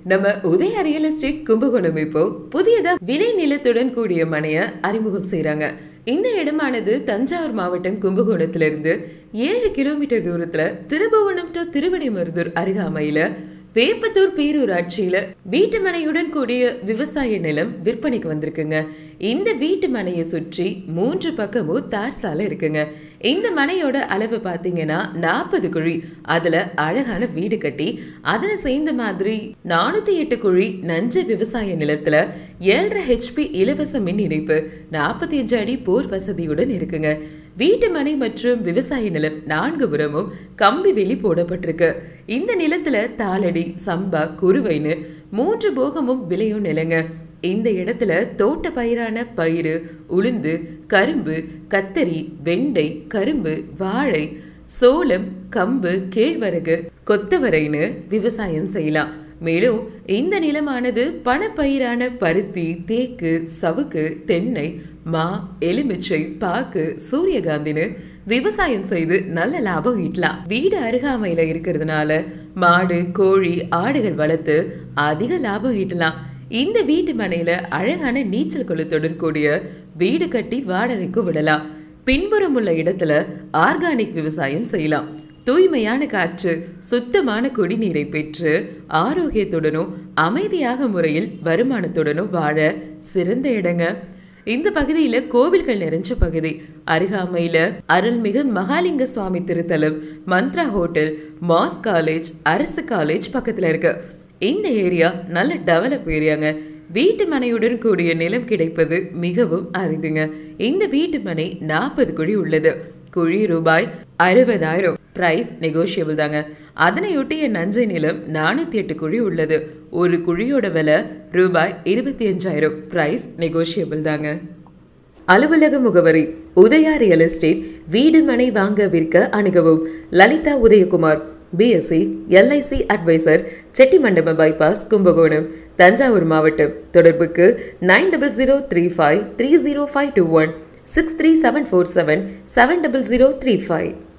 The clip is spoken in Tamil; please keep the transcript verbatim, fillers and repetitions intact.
நம்ம உதய ரியல் எஸ்டேட் கும்பகோணம் இப்போ புதியதா விலை நிலத்துடன் கூடிய மனைய அறிமுகம் செய்யறாங்க. இந்த இடமானது தஞ்சாவூர் மாவட்டம் கும்பகோணத்திலிருந்து ஏழு கிலோமீட்டர் தூரத்துல திருபுவனம் டு திருவிடைமருதூர் அருகாமையில வேப்பத்தூர் பேரூராட்சியில வீட்டு மனையுடன் கூடிய விவசாய நிலம் விற்பனைக்கு வந்திருக்குங்க. இந்த வீட்டு மனையை சுற்றி மூன்று பக்கமும் தார் சாலை இருக்குங்க. இந்த மனையோட அளவு பாத்தீங்கன்னா நாற்பது குழி. அதுல அழகான வீடு கட்டி அதனை சேர்ந்த மாதிரி நானூத்தி எட்டு குழி நஞ்ச விவசாய நிலத்துல ஏழரை ஹெச்பி இலவச மின் இணைப்பு, நாற்பத்தி அஞ்சு அடி போர் வசதியுடன் இருக்குங்க. வீட்டு மனை மற்றும் விவசாய நிலம் நான்கு புறமும் கம்பி வேலி போடப்பட்டிருக்கு. இந்த நிலத்துல தாளடி, சம்பா, குருவைன்னு மூன்று போகமும் விளையும் நிலங்க. இந்த இடத்துல தோட்ட பயிரான பயிறு, உளுந்து, கரும்பு, கத்தரி, வெண்டை, கரும்பு, வாழை, சோளம், கம்பு, கேழ்வரகு, கொத்தவரைன்னு விவசாயம் செய்யலாம். மேலும் இந்த நிலமானது பணப்பயிரான பருத்தி, தேக்கு, சவுக்கு, தென்னை, மா, எலுமிச்சை, பாக்கு, சூரியகாந்தின்னு விவசாயம் செய்து நல்ல லாபம் ஈட்டலாம். வீடு அருகாமையில இருக்கிறதுனால மாடு, கோழி, ஆடுகள் வளர்த்து அதிக லாபம் ஈட்டலாம். இந்த வீட்டு மனையில அழகான நீச்சல் குளத்துடன் கூடிய வீடு கட்டி வாடகைக்கு விடலாம். பின்புறம் உள்ள இடத்துல ஆர்கானிக் விவசாயம் செய்யலாம். தூய்மையான காற்று, சுத்தமான குடிநீரை பெற்று ஆரோக்கியத்துடனும் அமைதியாக முறையில் வருமானத்துடனும் வாழ சிறந்த இடங்க. இந்த பகுதியில கோவில்கள் நிறைஞ்ச பகுதி. அருகாமையில அருள்மிகு மகாலிங்க சுவாமி திருத்தலம், மந்த்ரா ஹோட்டல், மாஸ் காலேஜ், அரசு காலேஜ் பக்கத்துல இருக்கு. இந்த ஏரியா நல்ல டெவலப் ஏரியாங்க. வீட்டு மனையுடன் கூடிய நிலம் கிடைப்பது மிகவும் அரிதுங்க. இந்த வீட்டு மனை நாற்பது குழி உள்ளது. குழி ரூபாய் அறுபதாயிரம். பிரைஸ் நெகோஷியபிள் தாங்க. அதனையொட்டிய நஞ்சை நிலம் நானூத்தி எட்டு குழி உள்ளது. ஒரு குழியோட விலை ரூபாய் இருபத்தி அஞ்சாயிரம். பிரைஸ் நெகோஷியபிள் தாங்க. அலுவலக முகவரி உதயா ரியல் எஸ்டேட். வீடு மனை வாங்க விற்க அணுகவும் Lalitha Udayakumar, BSc LIC advisor, Chettimandapam bypass, Kumbakonam, Thanjavur மாவட்டம். தொடர்புக்கு nine double zero three five three zero five two one, six three seven four seven seven double zero three five.